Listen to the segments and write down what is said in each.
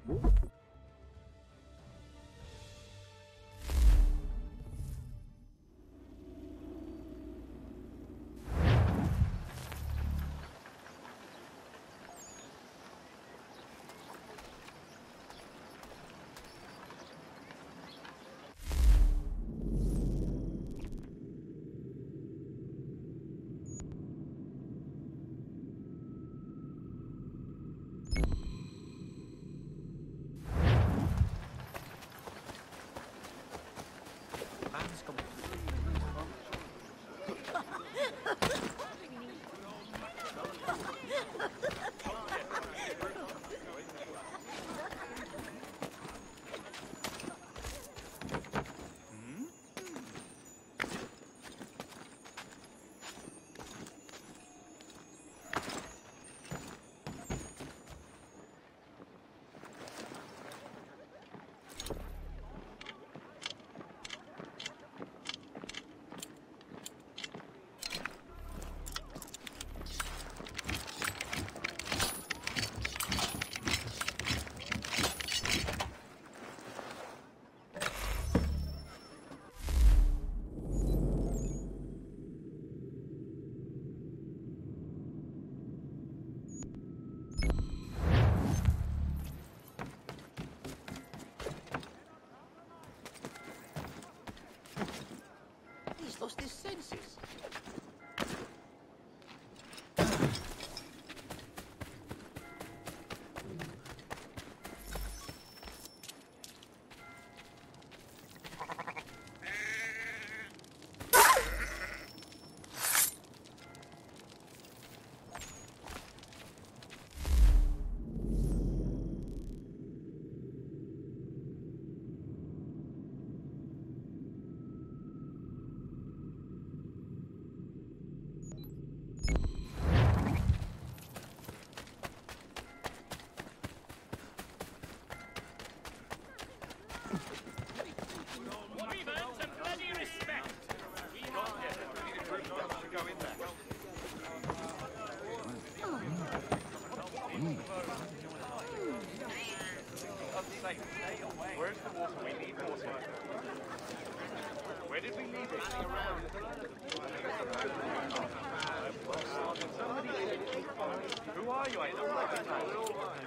Lost his senses. Where's the water? We need water. Where did we leave it? Who are you? I don't recognize you.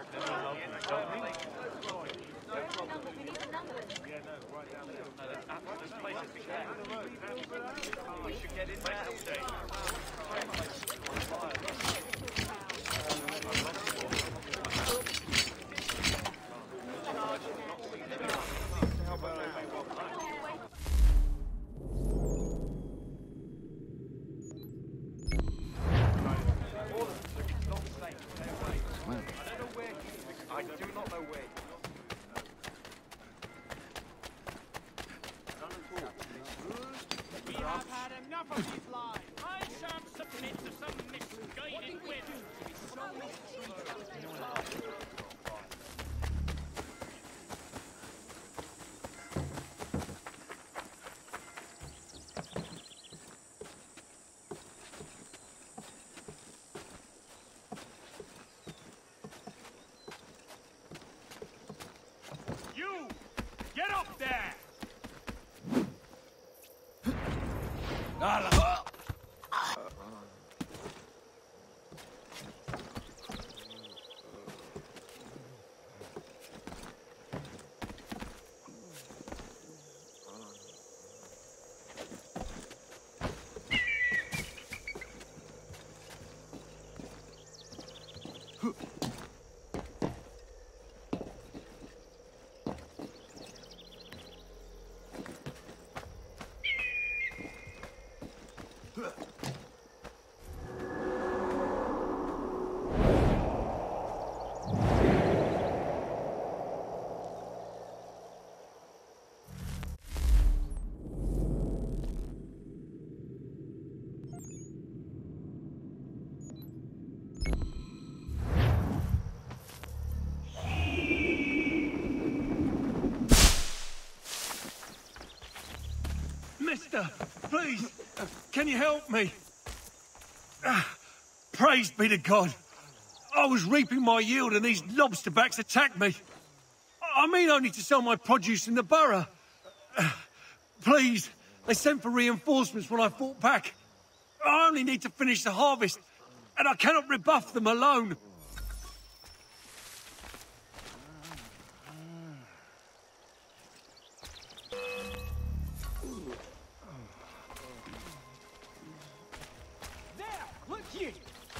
Yeah, no, right down there. No, there's places we can. We should get in there today. I do not know where. We have had enough of these lies. I shan't submit to some misguided whim. You! Get up there! Mister, please, can you help me? Praise be to God. I was reaping my yield and these lobsterbacks attacked me. I mean only to sell my produce in the borough. Please, they sent for reinforcements when I fought back. I only need to finish the harvest, and I cannot rebuff them alone. There! Look here!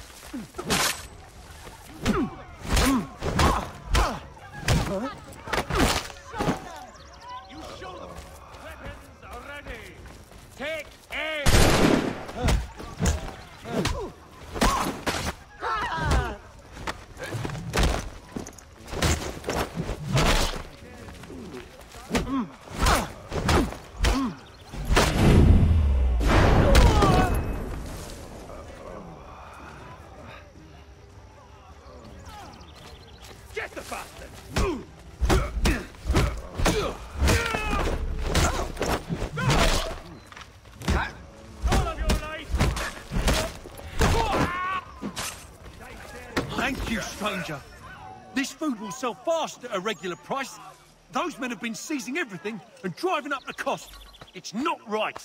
You show them! Weapons are ready! Take aim! Get the bastard! All of your life! Thank you, stranger. This food will sell fast at a regular price. Those men have been seizing everything and driving up the cost. It's not right.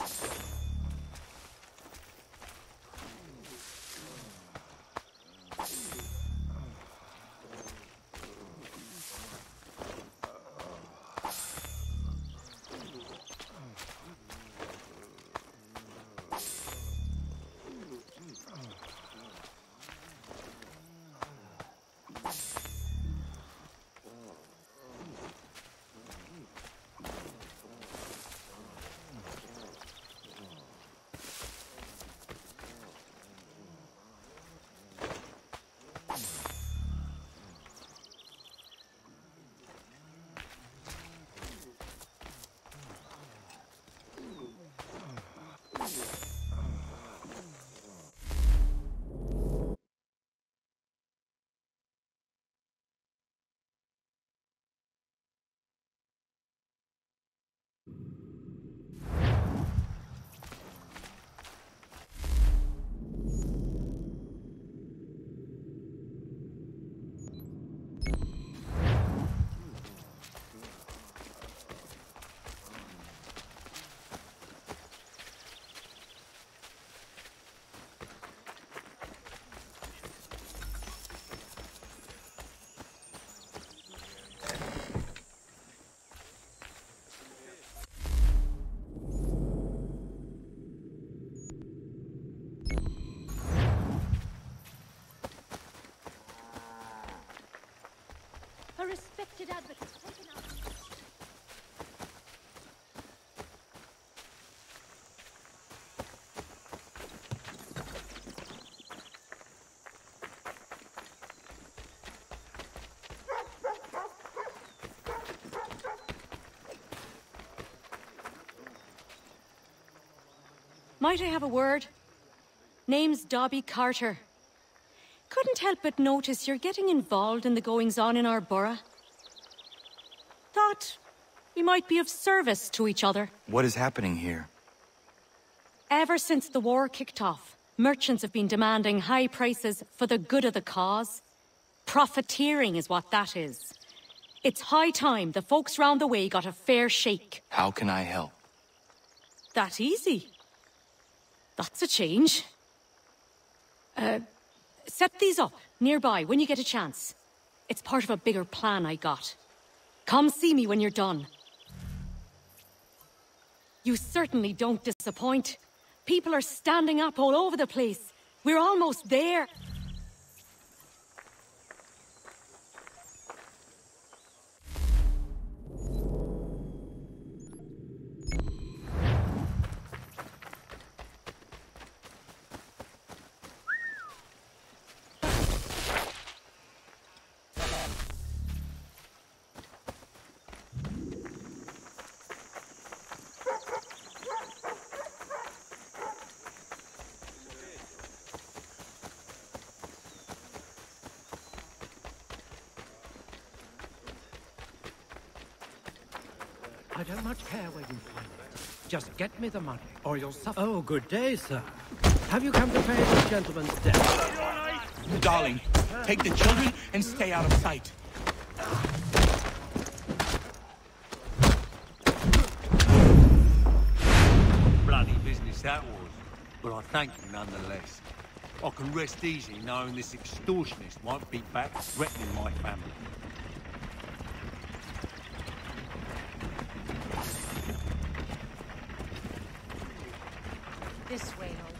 A respected advocate taken out. Might I have a word? Name's Dobby Carter. Couldn't help but notice you're getting involved in the goings-on in our borough. Thought we might be of service to each other. What is happening here? Ever since the war kicked off, merchants have been demanding high prices for the good of the cause. Profiteering is what that is. It's high time the folks round the way got a fair shake. How can I help? That easy. That's a change. Set these up nearby when you get a chance. It's part of a bigger plan I got. Come see me when you're done. You certainly don't disappoint. People are standing up all over the place. We're almost there. I don't much care where you find it. Just get me the money, or you'll suffer. Oh, good day, sir. Have you come to pay this gentleman's debt? Darling, take the children and stay out of sight. that was, but I thank you nonetheless. I can rest easy knowing this extortionist won't be back threatening my family. This way, old.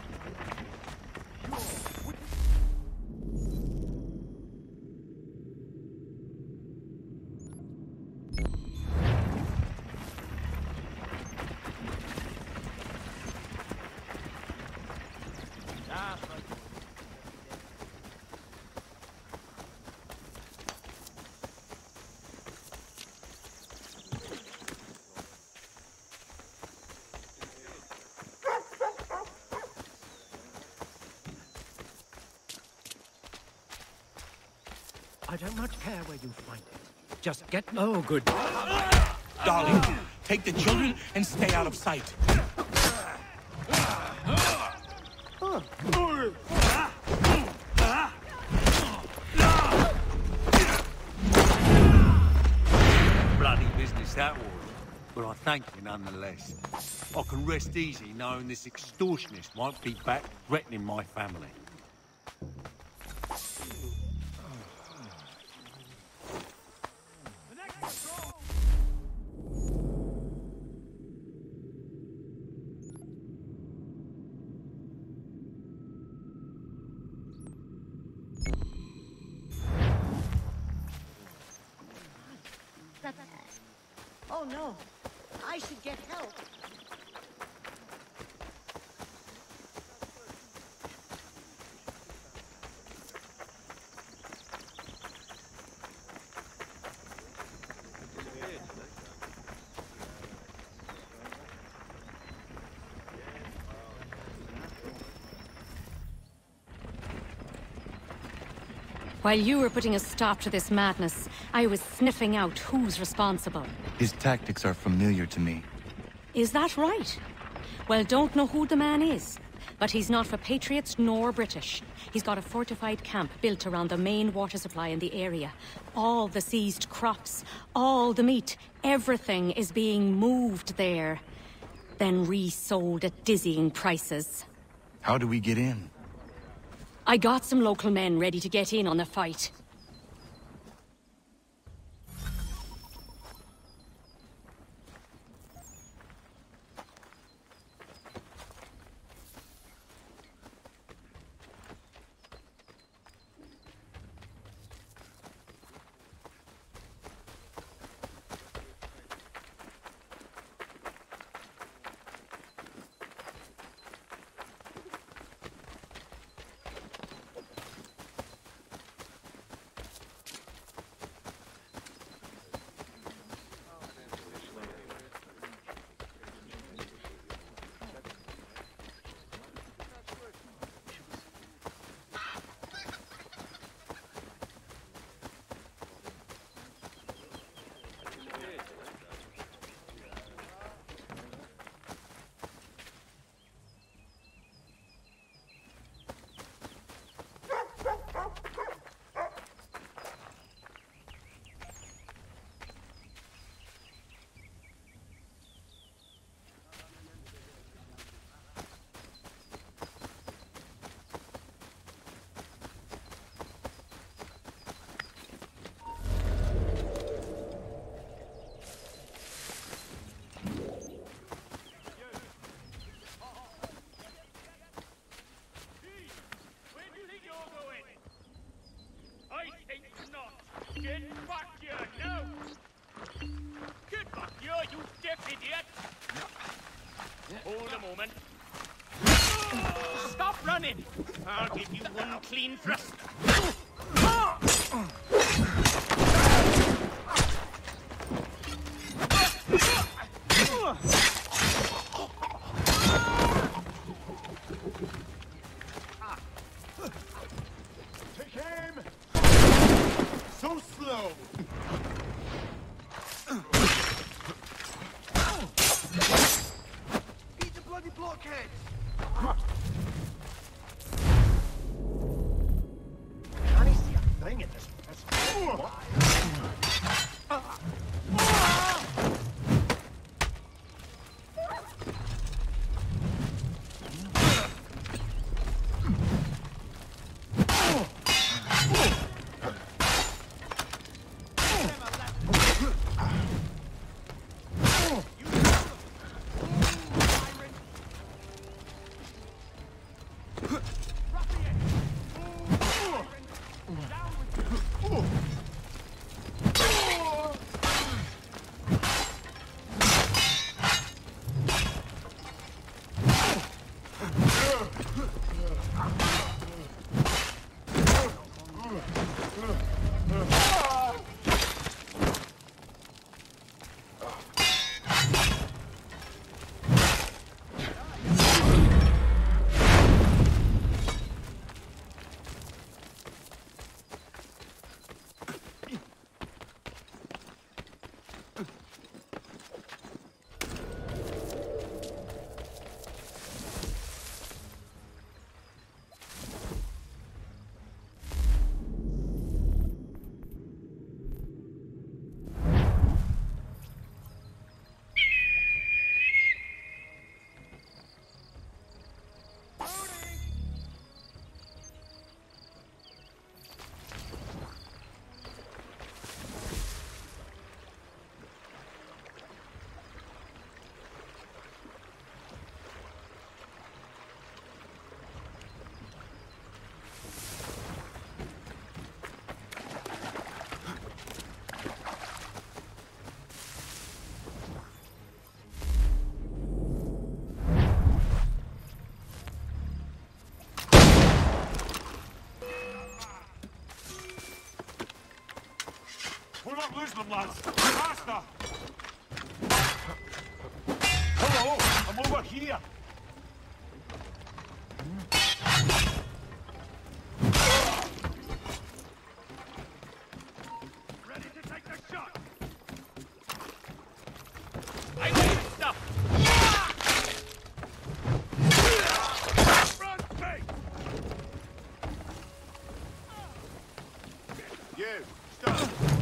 I don't much care where you find it. Just get... Oh, good. Darling, take the children and stay out of sight. Bloody business that was, but I thank you nonetheless. I can rest easy knowing this extortionist won't be back threatening my family. Oh no, I should get help. While you were putting a stop to this madness, I was sniffing out who's responsible. His tactics are familiar to me. Is that right? Well, don't know who the man is, but he's not for Patriots nor British. He's got a fortified camp built around the main water supply in the area. All the seized crops, all the meat, everything is being moved there, then resold at dizzying prices. How do we get in? I got some local men ready to get in on the fight. Get back here now! Get back here, you deaf idiot! Hold a moment. Stop running! I'll give you one clean thrust. Take aim! So slow! Beat the bloody blockhead! Can he see a thing in this place? lose them, lads. Faster! Hello, I'm over here. Ready to take the shot. I need stuff. Front face. You, stop.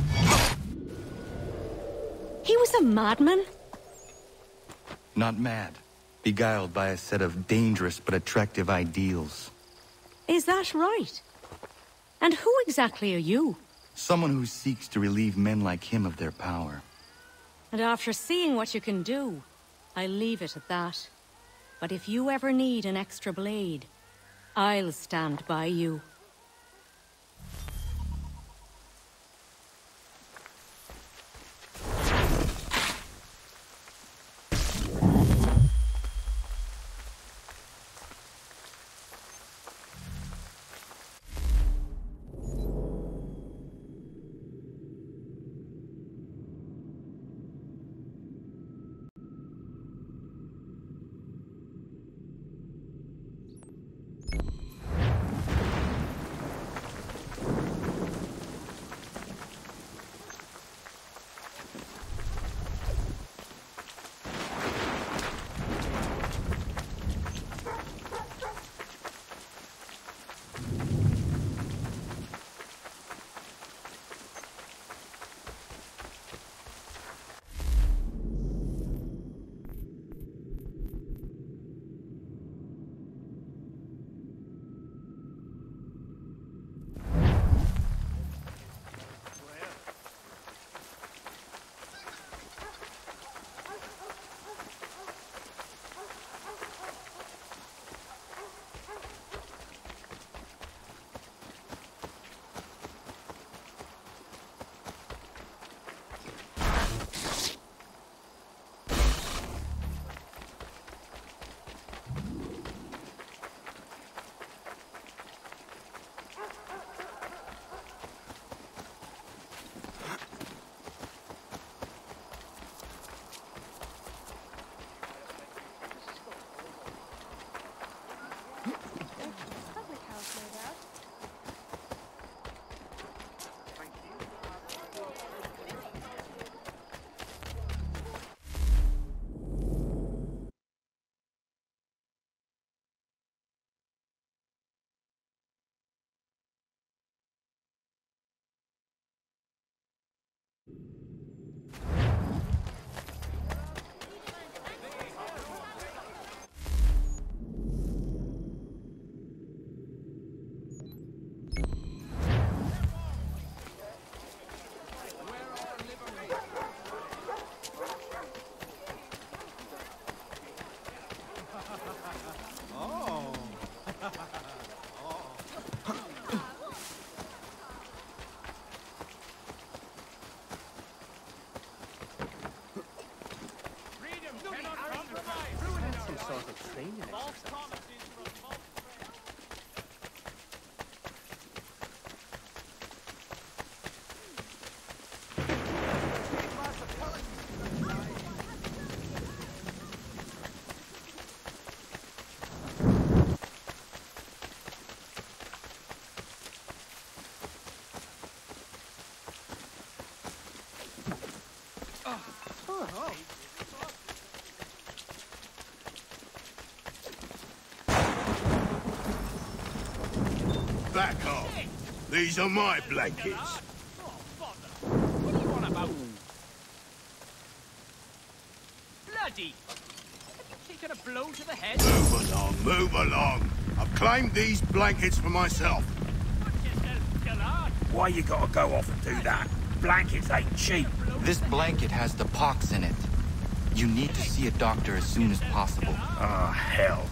He was a madman? Not mad. Beguiled by a set of dangerous but attractive ideals. Is that right? And who exactly are you? Someone who seeks to relieve men like him of their power. And after seeing what you can do, I'll leave it at that. But if you ever need an extra blade, I'll stand by you. Back off. These are my blankets. What do you want about? Bloody! Have you taken a blow to the head? Move along, move along. I've claimed these blankets for myself. Put yourself still on. Why you gotta go off and do that? Blankets ain't cheap. This blanket has the pox in it. You need to see a doctor as soon as possible. Ah, hell.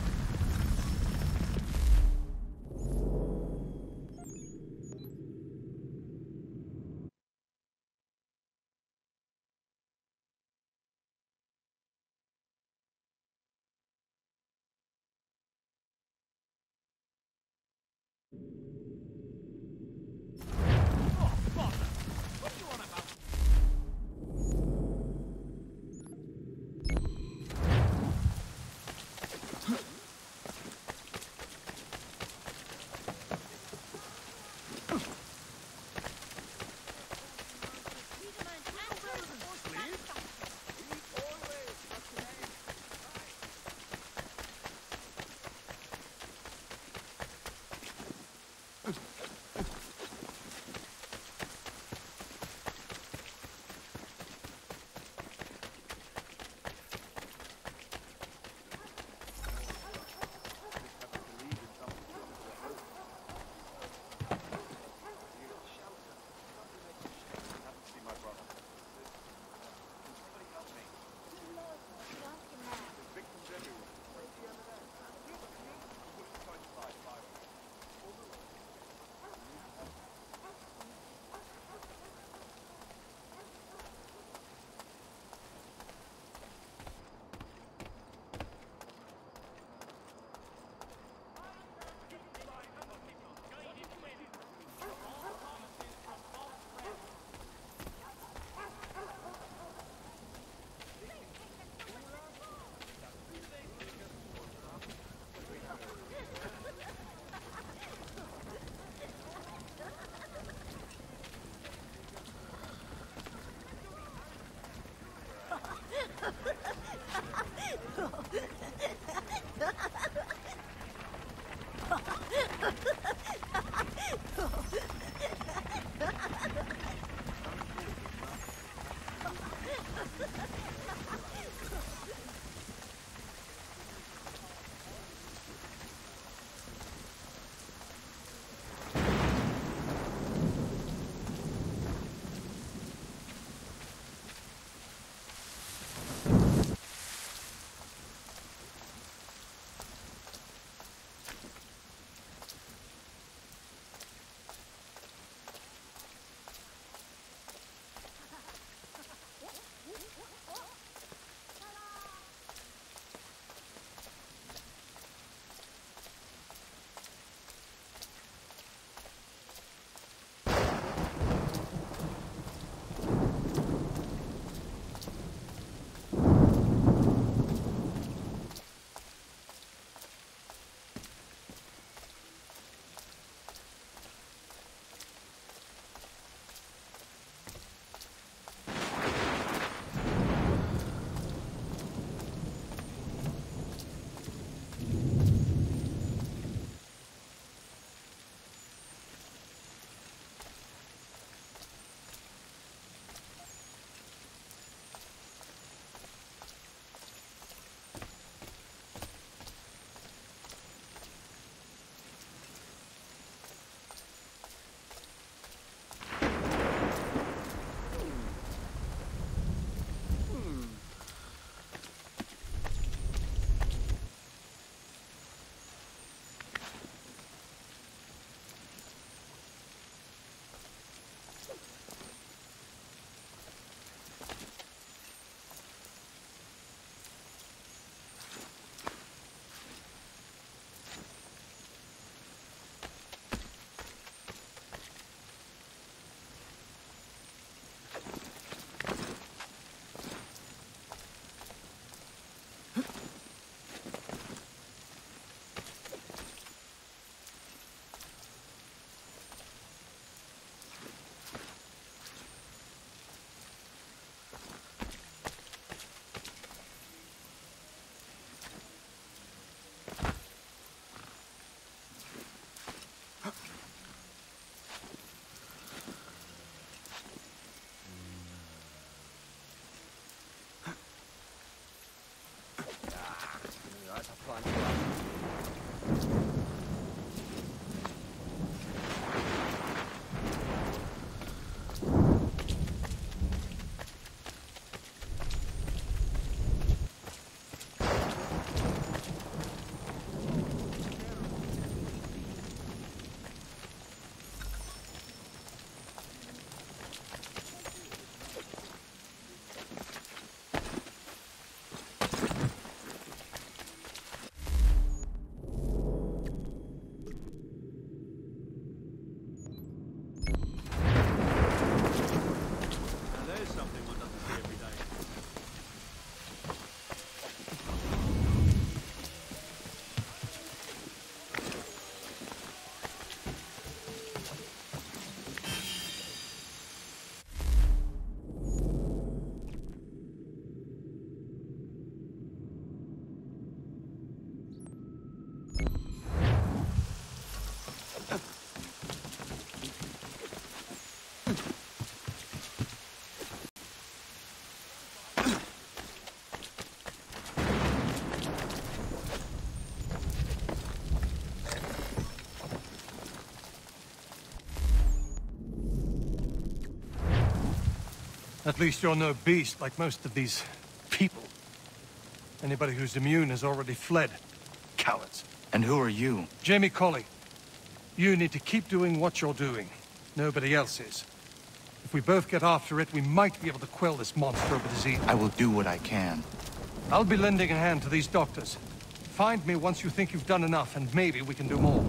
At least you're no beast like most of these people. Anybody who's immune has already fled. Cowards. And who are you? Jamie Colley. You need to keep doing what you're doing. Nobody else is. If we both get after it, we might be able to quell this monster over the Zine. I will do what I can. I'll be lending a hand to these doctors. Find me once you think you've done enough, and maybe we can do more.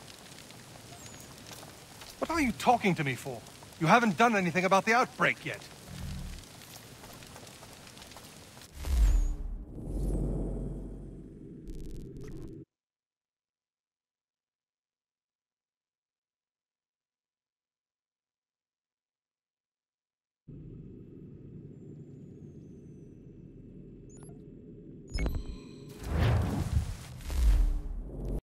What are you talking to me for? You haven't done anything about the outbreak yet.